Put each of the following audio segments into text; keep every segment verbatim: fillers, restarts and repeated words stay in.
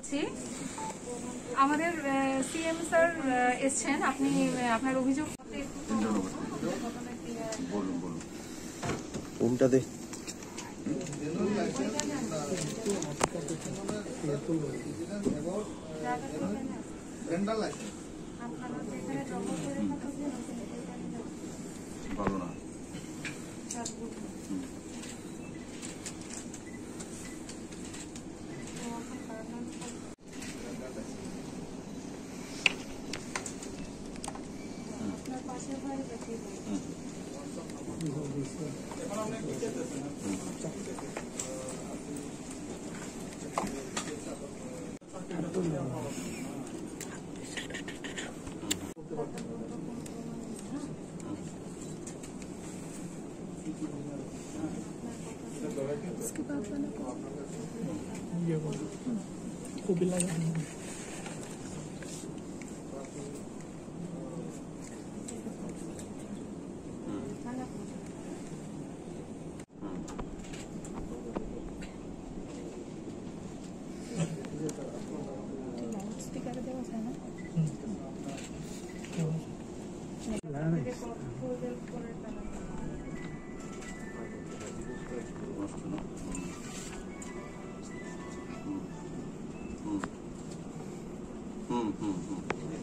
করছি। আমাদের CM sir এসেছেন, আপনি আপনার অভিযোগ বলুন বলুন কোনটা দে ভালো না इसके बाद वाला ये को भी लगा स्पीकर देवा है ना হুম হুম হুম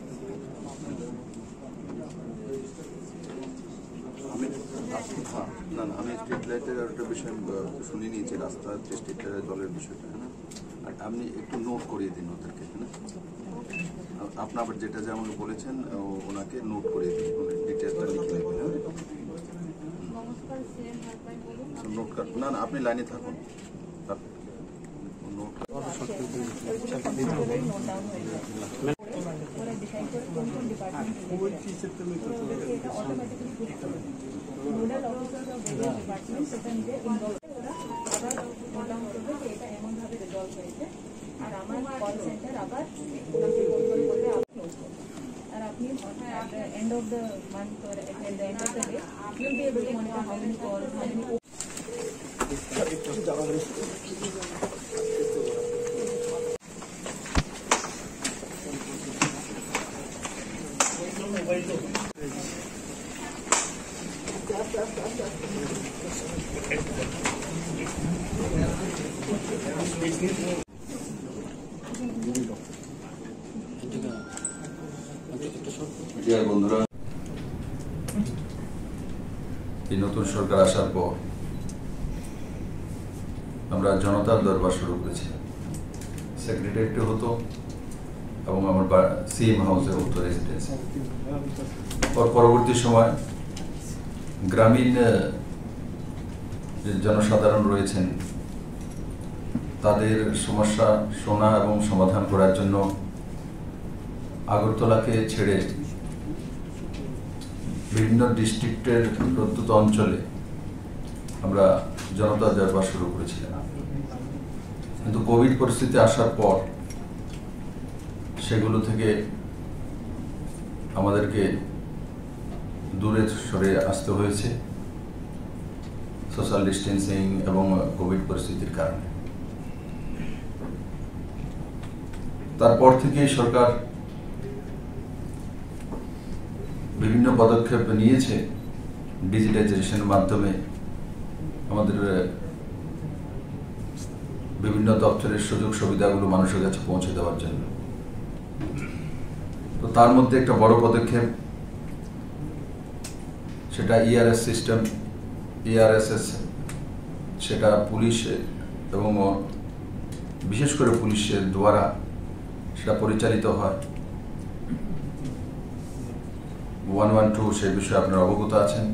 আমি হ্যাঁ না না আমি স্ট্রিট লাইটের একটা বিষয় শুনে নিয়েছি, রাস্তা স্ট্রিট লাইটের জলের বিষয়টা, হ্যাঁ। আর আপনি একটু নোট করিয়ে দিন ওদেরকে, হ্যাঁ। আপনি আবার যেটা যে আমাকে বলেছেন ওনাকে নোট করিয়ে দিন, ডিটেলসটা লিখে নেবেন, হ্যাঁ। নোট না না আপনি লাইনে থাকুন, note end of the month or at the end of the day, you'll be able to monitor how many calls, how many. বন্ধুরা, এই নতুন সরকার আসার পর আমরা জনতার দরবার শুরু করেছি। সেক্রেটারিয়েটে হতো এবং আমার সিএম হাউসে হতো রেসিডেন্সি। পরবর্তী সময় গ্রামীণ যে জনসাধারণ রয়েছেন তাদের সমস্যা শোনা এবং সমাধান করার জন্য আগরতলাকে ছেড়ে বিভিন্ন ডিস্ট্রিক্টের প্রত্যন্ত অঞ্চলে আমরা জনতা দরবার শুরু করেছিলাম, কিন্তু কোভিড পরিস্থিতি আসার পর সেগুলো থেকে আমাদেরকে দূরে সরে আসতে হয়েছে সোশ্যাল ডিস্টেন্সিং এবং কোভিড পরিস্থিতির কারণে। তারপর থেকে সরকার বিভিন্ন পদক্ষেপ নিয়েছে ডিজিটাইজেশনের মাধ্যমে আমাদের বিভিন্ন দপ্তরের সুযোগ সুবিধাগুলো মানুষের কাছে পৌঁছে দেওয়ার জন্য। তো তার মধ্যে একটা বড় পদক্ষেপ, সেটা ইআরএস সিস্টেম, ইআরএসএস, সেটা পুলিশ এবং বিশেষ করে পুলিশের দ্বারা সেটা পরিচালিত হয়। ওয়ান ওয়ান টু সেই বিষয়ে আপনারা অবগত আছেন,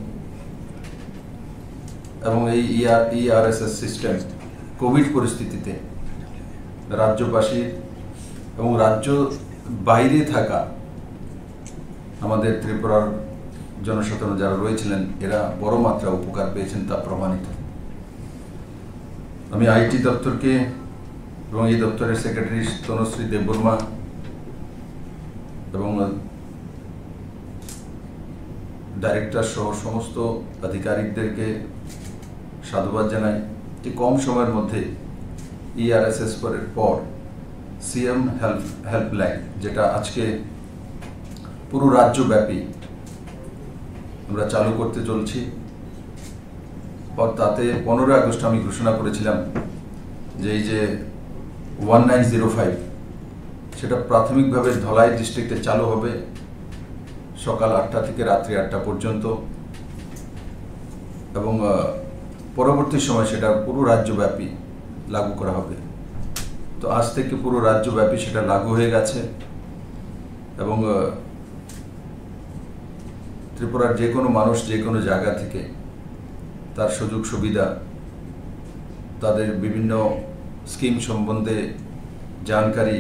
এবং এই ইআরএসএস সিস্টেম কোভিড পরিস্থিতিতে রাজ্যবাসী এবং রাজ্য বাইরে থাকা আমাদের ত্রিপুরার জনসাধারণ যারা রয়েছিলেন এরা বড় মাত্রা উপকার পেয়েছেন, তা প্রমাণিত। আমি আইটি দপ্তরকে এবং এই দপ্তরের সেক্রেটারি তনুশ্রী দেববর্মা এবং ডাইরেক্টর সহ সমস্ত আধিকারিকদেরকে সাধুবাদ জানাই যে কম সময়ের মধ্যে ইআরএসএস এর পর সিএম হেল্প হেল্পলাইন, যেটা আজকে পুরো রাজ্যব্যাপী আমরা চালু করতে চলছি। তাতে পনেরোই আগস্ট আমি ঘোষণা করেছিলাম যে এই যে ওয়ান নাইন জিরো ফাইভ সেটা প্রাথমিকভাবে ধলাই ডিস্ট্রিক্টে চালু হবে সকাল আটটা থেকে রাত্রি আটটা পর্যন্ত, এবং পরবর্তী সময় সেটা পুরো রাজ্যব্যাপী লাগু করা হবে। তো আজ থেকে পুরো রাজ্যব্যাপী সেটা লাগু হয়ে গেছে, এবং ত্রিপুরার যে কোনো মানুষ যে কোনো জায়গা থেকে তার সুযোগ সুবিধা, তাদের বিভিন্ন স্কিম সম্বন্ধে জানকারি,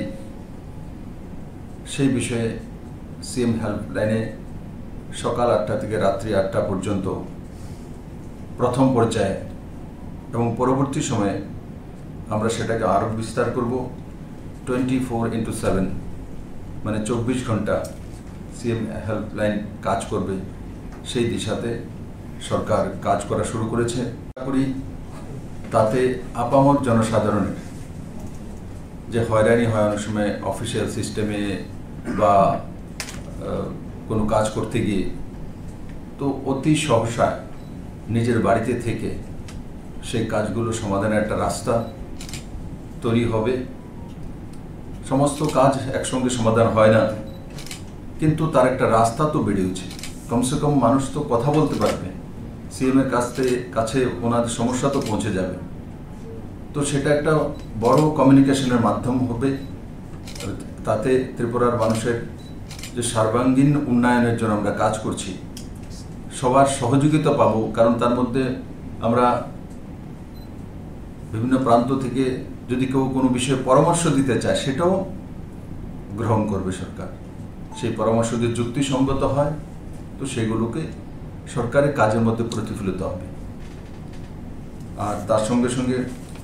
সেই বিষয়ে সিএম হেল্পলাইনে সকাল আটটা থেকে রাত্রি আটটা পর্যন্ত প্রথম পর্যায়ে, এবং পরবর্তী সময়ে আমরা সেটাকে আরও বিস্তার করব টোয়েন্টি ফোর ইন্টু সেভেন, মানে চব্বিশ ঘন্টা সিএম হেল্পলাইন কাজ করবে। সেই দিশাতে সরকার কাজ করা শুরু করেছে। আশা করি তাতে আপামর জনসাধারণের যে হয়রানি হয় অনেক সময় অফিসিয়াল সিস্টেমে বা কোনো কাজ করতে গিয়ে, তো অতি সহসা নিজের বাড়িতে থেকে সেই কাজগুলো সমাধানের একটা রাস্তা তৈরি হবে। সমস্ত কাজ একসঙ্গে সমাধান হয় না, কিন্তু তার একটা রাস্তা তো বেরিয়েছে। কমসে কম মানুষ তো কথা বলতে পারবে, সিএম এর কাছে কাছে ওনাদের সমস্যা তো পৌঁছে যাবে। তো সেটা একটা বড় কমিউনিকেশনের মাধ্যম হবে। তাতে ত্রিপুরার মানুষের যে সর্বাঙ্গীন উন্নয়নের জন্য আমরা কাজ করছি, সবার সহযোগিতা পাবো। কারণ তার মধ্যে আমরা বিভিন্ন প্রান্ত থেকে যদি কেউ কোনো বিষয়ে পরামর্শ দিতে চায়, সেটাও গ্রহণ করবে সরকার। সেই পরামর্শ যদি যুক্তিসঙ্গত হয়, তো সেগুলোকে সরকারের কাজের মধ্যে প্রতিফলিত হবে। আর তার সঙ্গে সঙ্গে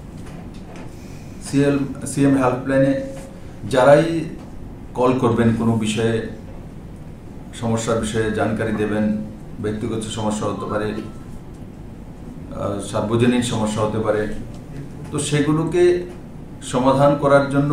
সিএল সিএম হেল্পলাইনে যারাই কল করবেন, কোনো বিষয়ে সমস্যার বিষয়ে জানকারি দেবেন, ব্যক্তিগত সমস্যা হতে পারে, সার্বজনীন সমস্যা হতে পারে, তো সেগুলোকে সমাধান করার জন্য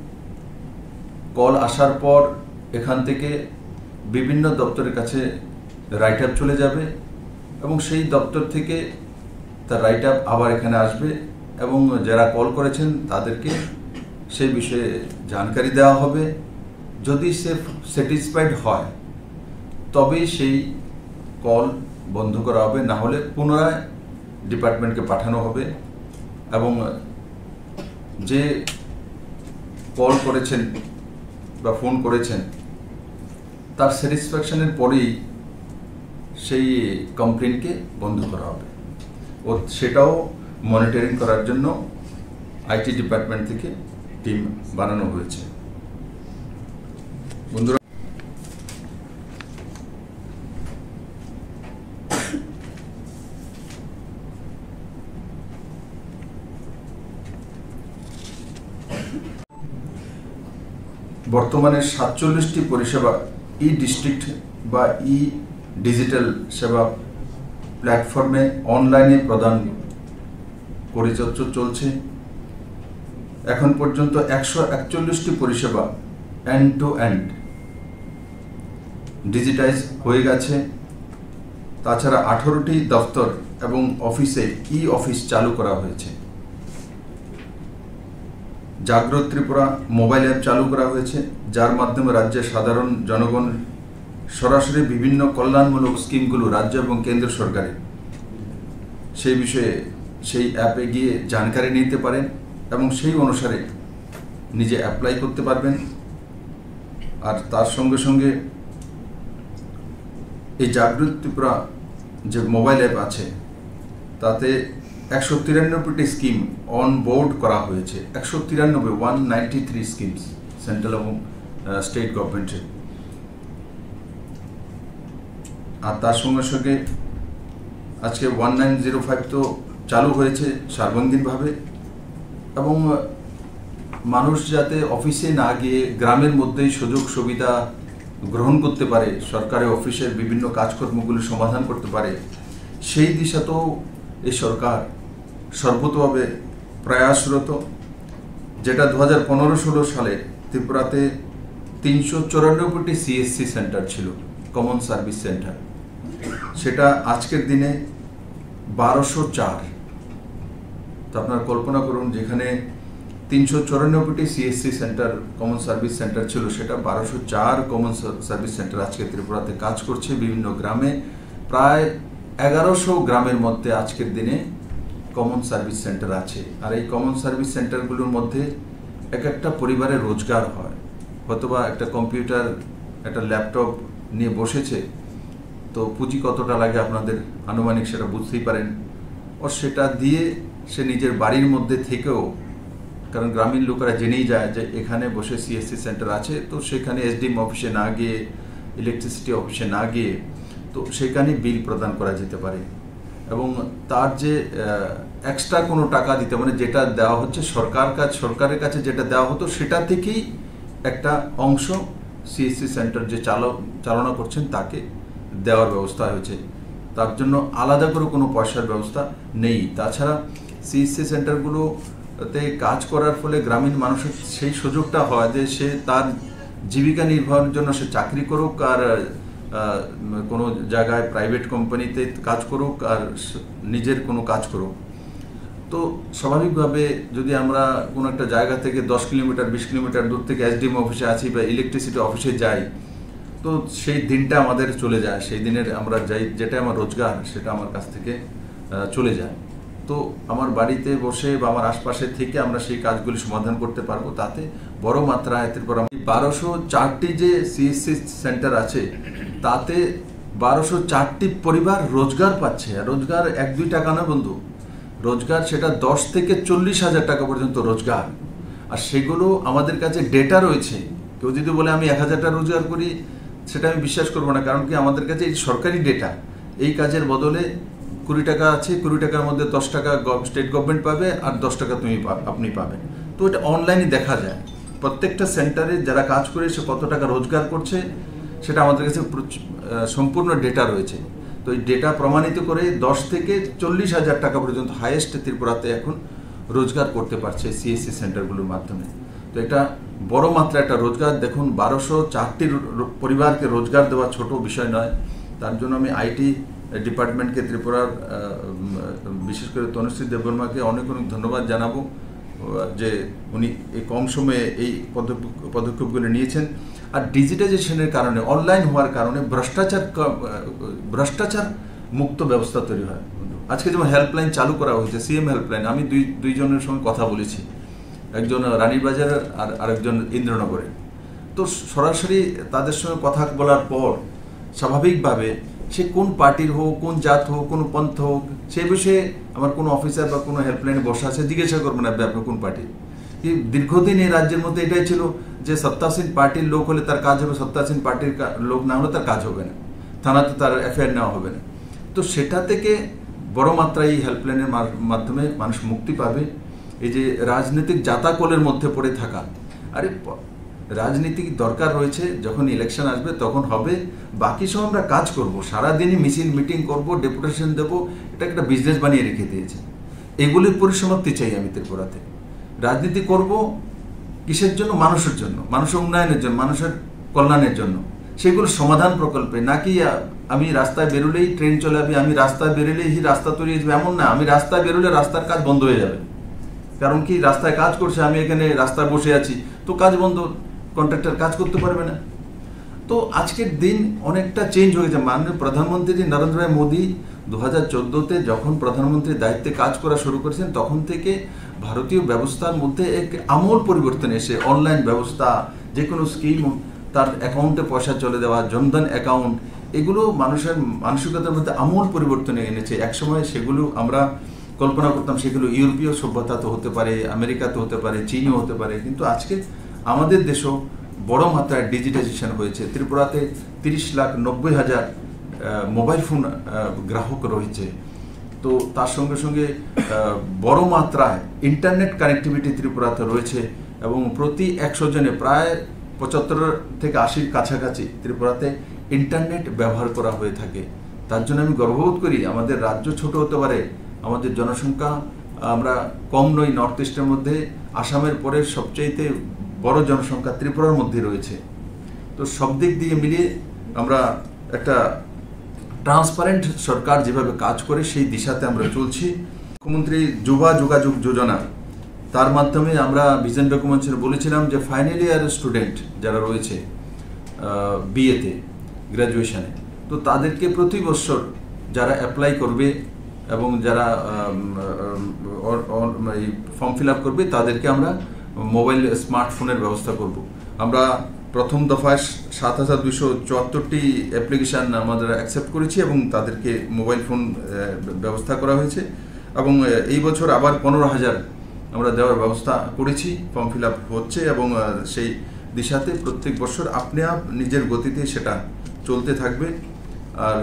কল আসার পর এখান থেকে বিভিন্ন দপ্তরের কাছে রাইট আপ চলে যাবে, এবং সেই দপ্তর থেকে তার রাইট আপ আবার এখানে আসবে, এবং যারা কল করেছেন তাদেরকে সেই বিষয়ে জানকারি দেওয়া হবে। যদি সে স্যাটিসফাইড হয় তবেই সেই কল বন্ধ করা হবে, না হলে পুনরায় ডিপার্টমেন্টকে পাঠানো হবে। এবং যে কল করেছেন বা ফোন করেছেন তার স্যাটিসফ্যাকশনের পরেই সেই কমপ্লেনকে বন্ধ করা হবে। ও সেটাও মনিটরিং করার জন্য আইটি ডিপার্টমেন্ট থেকে টিম বানানো হয়েছে। বন্ধুরা, বর্তমানে সাতচল্লিশটি পরিষেবা ই ডিস্ট্রিক্ট বা ই ডিজিটাল সেবা প্ল্যাটফর্মে অনলাইনে প্রদান পরিচর্যা চলছে। এখন পর্যন্ত একশো একচল্লিশটি পরিষেবা এন্ড টু এন্ড ডিজিটাইজ হয়ে গেছে। তাছাড়া আঠারোটি দপ্তর এবং অফিসে ই অফিস চালু করা হয়েছে। জাগ্রত ত্রিপুরা মোবাইল অ্যাপ চালু করা হয়েছে, যার মাধ্যমে রাজ্যের সাধারণ জনগণ সরাসরি বিভিন্ন কল্যাণমূলক স্কিমগুলো রাজ্য এবং কেন্দ্র সরকারের সেই বিষয়ে সেই অ্যাপে গিয়ে জানকারি নিতে পারেন এবং সেই অনুসারে নিজে অ্যাপ্লাই করতে পারবেন। আর তার সঙ্গে সঙ্গে এই জাগ্রত ত্রিপুরা যে মোবাইল অ্যাপ আছে তাতে একশো তিরানব্বইটি স্কিম অন বোর্ড করা হয়েছে। একশো তিরানব্বই one ninety three schemes central এবং স্টেট গভর্নমেন্টের। আর তার সঙ্গে সঙ্গে আজকে ওয়ান নাইন জিরো ফাইভ তো চালু হয়েছে সার্বঙ্গীনভাবে, এবং মানুষ যাতে অফিসে না গিয়ে গ্রামের মধ্যেই সুযোগ সুবিধা গ্রহণ করতে পারে, সরকারি অফিসের বিভিন্ন কাজকর্মগুলি সমাধান করতে পারে, সেই দিশাতেও এই সরকার সর্বতভাবে প্রয়াসরত। যেটা দু হাজার পনেরো ষোলো সালে ত্রিপুরাতে তিনশো চুরানব্বইটি সিএসসি সেন্টার ছিল, কমন সার্ভিস সেন্টার, সেটা আজকের দিনে বারোশো চার। তো আপনারা কল্পনা করুন, যেখানে তিনশো চুরানব্বইটি CSC centre common service centre ছিল, সেটা বারোশো চার কমন সার্ভিস সেন্টার আজকে ত্রিপুরাতে কাজ করছে। বিভিন্ন গ্রামে প্রায় এগারোশো গ্রামের মধ্যে আজকের দিনে কমন সার্ভিস সেন্টার আছে। আর এই কমন সার্ভিস সেন্টারগুলোর মধ্যে এক একটা পরিবারের রোজগার হয়। হয়তোবা একটা কম্পিউটার, একটা ল্যাপটপ নিয়ে বসেছে, তো পুঁজি কতটা লাগে আপনাদের আনুমানিক সেটা বুঝতেই পারেন। ও সেটা দিয়ে সে নিজের বাড়ির মধ্যে থেকেও, কারণ গ্রামীণ লোকেরা জেনেই যায় যে এখানে বসে সিএসসি সেন্টার আছে, তো সেখানে এসডিএম অফিসে না গিয়ে, ইলেকট্রিসিটি অফিসে না গিয়ে, তো সেখানে বিল প্রদান করা যেতে পারে। এবং তার যে এক্সট্রা কোনো টাকা দিতে, মানে যেটা দেওয়া হচ্ছে সরকার কাছ সরকারের কাছে যেটা দেওয়া হতো, সেটা থেকেই একটা অংশ সিএসসি সেন্টার যে চালক চালনা করছেন তাকে দেওয়ার ব্যবস্থা হয়েছে। তার জন্য আলাদা করে কোনো পয়সার ব্যবস্থা নেই। তাছাড়া সিএসসি সেন্টারগুলোতে কাজ করার ফলে গ্রামীণ মানুষের সেই সুযোগটা হয় যে সে তার জীবিকা নির্বাহের জন্য সে চাকরি করুক, আর কোনো জায়গায় প্রাইভেট কোম্পানিতে কাজ করুক, আর নিজের কোনো কাজ করুক। তো স্বাভাবিকভাবে যদি আমরা কোনো একটা জায়গা থেকে দশ কিলোমিটার বিশ কিলোমিটার দূর থেকে এসডিএম অফিসে আছি বা ইলেকট্রিসিটি অফিসে যাই, তো সেই দিনটা আমাদের চলে যায়। সেই দিনের আমরা যাই, যেটা আমার রোজগার, সেটা আমার কাছ থেকে চলে যায়। তো আমার বাড়িতে বসে বা আমার আশপাশে থেকে আমরা সেই কাজগুলি সমাধান করতে পারবো। তাতে বড় মাত্রায় এরপর বারোশো চারটি যে সিএসসি সেন্টার আছে, তাতে বারোশো চারটি পরিবার রোজগার পাচ্ছে। আর রোজগার এক দুই টাকা না বন্ধু, রোজগার সেটা দশ থেকে চল্লিশ হাজার টাকা পর্যন্ত রোজগার। আর সেগুলো আমাদের কাছে ডেটা রয়েছে। কেউ যদি বলে আমি এক হাজার টাকা রোজগার করি, সেটা আমি বিশ্বাস করবো না। কারণ কি, আমাদের কাছে এই সরকারি ডেটা, এই কাজের বদলে কুড়ি টাকা আছে, কুড়ি টাকার মধ্যে দশ টাকা স্টেট গভর্নমেন্ট পাবে, আর দশ টাকা তুমি আপনি পাবেন। তো এটা অনলাইনে দেখা যায়। প্রত্যেকটা সেন্টারে যারা কাজ করে সে কত টাকা রোজগার করছে, সেটা আমাদের কাছে সম্পূর্ণ ডেটা রয়েছে। তো এই ডেটা প্রমাণিত করে দশ থেকে চল্লিশ হাজার টাকা পর্যন্ত হাইয়েস্ট ত্রিপুরাতে এখন রোজগার করতে পারছে সিএসসি সেন্টারগুলোর মাধ্যমে। তো এটা বড় মাত্রা একটা রোজগার। দেখুন, বারোশো চারটি পরিবারকে রোজগার দেওয়া ছোট বিষয় নয়। তার জন্য আমি আইটি ডিপার্টমেন্টকে, ত্রিপুরার বিশেষ করে তনুশ্রী দেববর্মাকে অনেক অনেক ধন্যবাদ জানাবো যে উনি এই কম সময়ে এই পদক্ষেপগুলো নিয়েছেন। আর ডিজিটাইজেশনের কারণে, অনলাইন হওয়ার কারণে ভ্রষ্টাচার ভ্রষ্টাচার মুক্ত ব্যবস্থা তৈরি হয়। আজকে যেমন হেল্পলাইন চালু করা হয়েছে, সিএম হেল্পলাইন, আমি দুই দুইজনের সঙ্গে কথা বলেছি, একজন রানীবাজারের আর আরেকজন ইন্দ্রনগরের। তো সরাসরি তাদের সঙ্গে কথা বলার পর স্বাভাবিকভাবে সে কোন পার্টির হোক, কোন জাত হোক, কোন পন্থ হোক, সেই বিষয়ে আমার কোনো অফিসার বা কোনো হেল্পলাইনে বসা আছে জিজ্ঞাসা করবেন আপনি আপনার কোন পার্টি। দীর্ঘদিন এই রাজ্যের মধ্যে এটাই ছিল যে সত্তাসীন পার্টির লোক হলে তার কাজ হবে, সত্তাসীন পার্টির লোক না হলে তার কাজ হবে না, থানাতে তার এফআইআর নেওয়া হবে না। তো সেটা থেকে বড় মাত্রায় এই হেল্পলাইনের মাধ্যমে মানুষ মুক্তি পাবে। এই যে রাজনৈতিক জাতাকলের মধ্যে পড়ে থাকা, আরে রাজনীতি দরকার রয়েছে, যখন ইলেকশন আসবে তখন হবে, বাকি সব আমরা কাজ করব, সারাদিনই মিছিল মিটিং করব, ডেপুটেশন দেবো, এটা একটা বিজনেস বানিয়ে রেখে দিয়েছে। এগুলির পরিসমাপ্তি চাই আমি ত্রিপুরাতে। রাজনীতি করব কিসের জন্য? মানুষের জন্য, মানুষের উন্নয়নের জন্য, মানুষের কল্যাণের জন্য। সেগুলো সমাধান প্রকল্পে, নাকি আমি রাস্তায় বেরোলেই ট্রেন চলে যাবে, আমি রাস্তায় বেরোলেই রাস্তা তৈরি হয়ে যাবে, এমন না। আমি রাস্তায় বেরোলে রাস্তার কাজ বন্ধ হয়ে যাবে। কারণ কি, রাস্তায় কাজ করছে, আমি এখানে রাস্তায় বসে আছি, তো কাজ বন্ধ, কন্ট্রাক্টর কাজ করতে পারবে না। তো আজকের দিন অনেকটা চেঞ্জ হয়েছে। মাননীয় প্রধানমন্ত্রী নরেন্দ্র ভাই মোদী দু হাজার চোদ্দোতে যখন প্রধানমন্ত্রীর দায়িত্বে কাজ করা শুরু করেছেন, তখন থেকে ভারতীয় ব্যবস্থার মধ্যে এক আমূল পরিবর্তন এসে অনলাইন ব্যবস্থা, যে কোনো স্কিম তার অ্যাকাউন্টে পয়সা চলে দেওয়া, জনধন অ্যাকাউন্ট, এগুলো মানুষের মানসিকতার মধ্যে আমূল পরিবর্তন এনেছে। একসময় সেগুলো আমরা কল্পনা করতাম সেগুলো ইউরোপীয় সভ্যতা হতে পারে, আমেরিকাতে হতে পারে, চীনও হতে পারে, কিন্তু আজকে আমাদের দেশও বড় মাত্রায় ডিজিটাইজেশন হয়েছে। ত্রিপুরাতে তিরিশ লাখ নব্বই হাজার মোবাইল ফোন গ্রাহক রয়েছে। তো তার সঙ্গে সঙ্গে বড় মাত্রায় ইন্টারনেট কানেক্টিভিটি ত্রিপুরাতে রয়েছে, এবং প্রতি একশো জনে প্রায় পঁচাত্তর থেকে আশির কাছাকাছি ত্রিপুরাতে ইন্টারনেট ব্যবহার করা হয়ে থাকে। তার জন্য আমি গর্ববোধ করি। আমাদের রাজ্য ছোট হতে পারে, আমাদের জনসংখ্যা আমরা কম নই নর্থ ইস্টের মধ্যে, আসামের পরে সবচাইতে বড় জনসংখ্যা ত্রিপুরার মধ্যে রয়েছে। তো সব দিক দিয়ে মিলিয়ে আমরা একটা ট্রান্সপারেন্ট সরকার যেভাবে কাজ করে সেই দিশাতে আমরা চলছি। মুখ্যমন্ত্রী যুবা যোগাযোগ যোজনা, তার মাধ্যমে আমরা ভিশন ডকুমেন্টসে বলেছিলাম যে ফাইনাল ইয়ার স্টুডেন্ট যারা রয়েছে বিএতে গ্র্যাজুয়েশনে, তো তাদেরকে প্রতি বছর যারা অ্যাপ্লাই করবে এবং যারা ফর্ম ফিল আপ করবে তাদেরকে আমরা মোবাইল স্মার্টফোনের ব্যবস্থা করব। আমরা প্রথম দফায় সাত হাজার দুইশো চুয়াত্তরটি অ্যাপ্লিকেশান আমাদের অ্যাকসেপ্ট করেছি এবং তাদেরকে মোবাইল ফোন ব্যবস্থা করা হয়েছে এবং এই বছর আবার পনেরো হাজার আমরা দেওয়ার ব্যবস্থা করেছি। ফর্ম ফিল আপ হচ্ছে এবং সেই দিশাতে প্রত্যেক বছর আপনি আপ নিজের গতিতে সেটা চলতে থাকবে। আর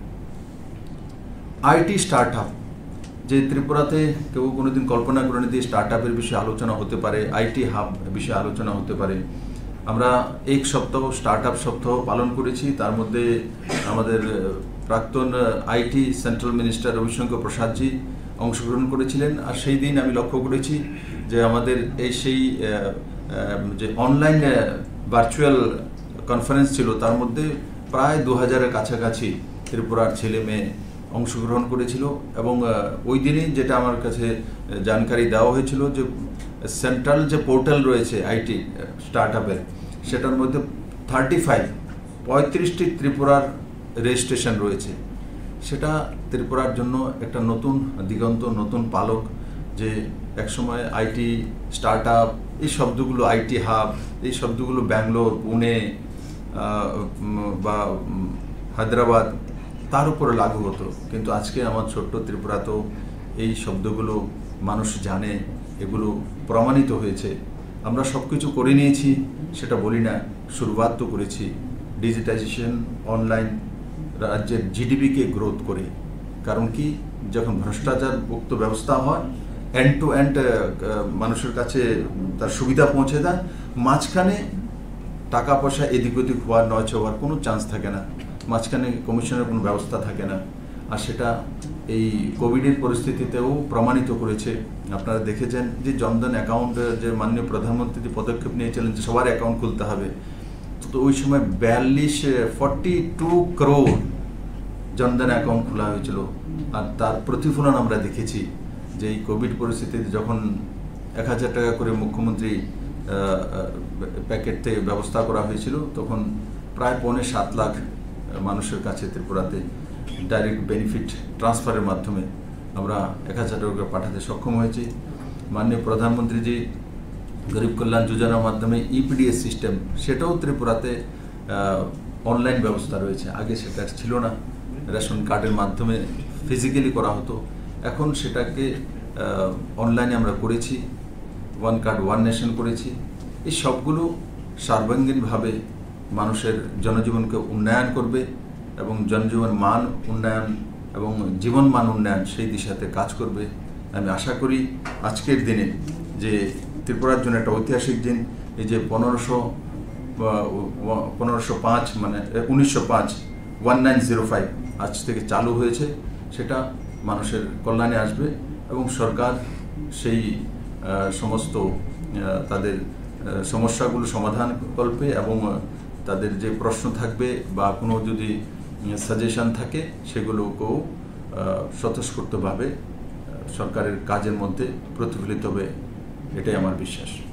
আইটি স্টার্ট আপ, যে ত্রিপুরাতে কেউ কোনোদিন কল্পনা করে নি যে স্টার্ট আপের বিষয়ে আলোচনা হতে পারে, আইটি হাব বিষয়ে আলোচনা হতে পারে। আমরা এক সপ্তাহ স্টার্ট আপ সপ্তাহ পালন করেছি। তার মধ্যে আমাদের প্রাক্তন IT central minister Ravishankar Prasadji অংশগ্রহণ করেছিলেন। আর সেই দিন আমি লক্ষ্য করেছি যে আমাদের এই সেই যে অনলাইন ভার্চুয়াল কনফারেন্স ছিল তার মধ্যে প্রায় দু হাজারের কাছাকাছি ত্রিপুরার ছেলে মেয়ে অংশগ্রহণ করেছিল এবং ওই দিনই যেটা আমার কাছে জানকারি দেওয়া হয়েছিল যে সেন্ট্রাল যে পোর্টাল রয়েছে আইটি স্টার্ট আপের, সেটার মধ্যে থার্টি ফাইভ পঁয়ত্রিশটি ত্রিপুরার রেজিস্ট্রেশন রয়েছে। সেটা ত্রিপুরার জন্য একটা নতুন দিগন্ত, নতুন পালক, যে একসময় আইটি স্টার্ট আপ এই শব্দগুলো, আইটি হাব এই শব্দগুলো ব্যাঙ্গালোর, পুনে বা হায়দ্রাবাদ তার উপরে লাগু হতো, কিন্তু আজকে আমার ছোট্ট ত্রিপুরাতেও এই শব্দগুলো মানুষ জানে, এগুলো প্রমাণিত হয়েছে। আমরা সব কিছু করে নিয়েছি সেটা বলি না, শুরুয়াত তো করেছি। ডিজিটাইজেশন, অনলাইন রাজ্যের জিডিপিকে গ্রোথ করে। কারণ কি, যখন ভ্রষ্টাচার মুক্ত ব্যবস্থা হয়, এন্ড টু এন্ড মানুষের কাছে তার সুবিধা পৌঁছে দেয়, মাঝখানে টাকা পয়সা এদিক ওদিক হওয়ার নয় হওয়ার কোনো চান্স থাকে না, মাঝখানে কমিশনের কোনো ব্যবস্থা থাকে না। আর সেটা এই কোভিডের পরিস্থিতিতেও প্রমাণিত করেছে। আপনারা দেখেছেন যে জনধন অ্যাকাউন্ট, যে মাননীয় প্রধানমন্ত্রী পদক্ষেপ নিয়েছিলেন যে সবার অ্যাকাউন্ট খুলতে হবে, তো ওই সময় বিয়াল্লিশ forty two crore Jan Dhan account খোলা হয়েছিল। আর তার প্রতিফলন আমরা দেখেছি যে এই কোভিড পরিস্থিতিতে যখন এক হাজার টাকা করে মুখ্যমন্ত্রী প্যাকেট থেকে ব্যবস্থা করা হয়েছিল, তখন প্রায় পৌনে সাত লাখ মানুষের কাছে ত্রিপুরাতে ডাইরেক্ট বেনিফিট ট্রান্সফারের মাধ্যমে আমরা এক হাজার টাকা পাঠাতে সক্ষম হয়েছি। মাননীয় প্রধানমন্ত্রীজি গরিব কল্যাণ যোজনার মাধ্যমে ইপিডিএস সিস্টেম, সেটাও ত্রিপুরাতে অনলাইন ব্যবস্থা রয়েছে। আগে সেটা ছিল না, রেশন কার্ডের মাধ্যমে ফিজিক্যালি করা হতো, এখন সেটাকে অনলাইনে আমরা করেছি। ওয়ান কার্ড ওয়ান নেশন করেছি। এই সবগুলো সার্বাঙ্গীনভাবে মানুষের জনজীবনকে উন্নয়ন করবে এবং জনজীবন মান উন্নয়ন এবং জীবন মান উন্নয়ন সেই দিশাতে কাজ করবে। আমি আশা করি আজকের দিনে যে ত্রিপুরার জন্য একটা ঐতিহাসিক দিন, এই যে পনেরোশো পনেরোশো পাঁচ মানে উনিশশো পাঁচ ওয়ান নাইন জিরো ফাইভ আজ থেকে চালু হয়েছে, সেটা মানুষের কল্যাণে আসবে এবং সরকার সেই সমস্ত তাদের সমস্যাগুলো সমাধান করবে এবং তাদের যে প্রশ্ন থাকবে বা কোনো যদি সাজেশন থাকে সেগুলোকেও স্বতঃস্ফূর্তভাবে সরকারের কাজের মধ্যে প্রতিফলিত হবে, এটাই আমার বিশ্বাস।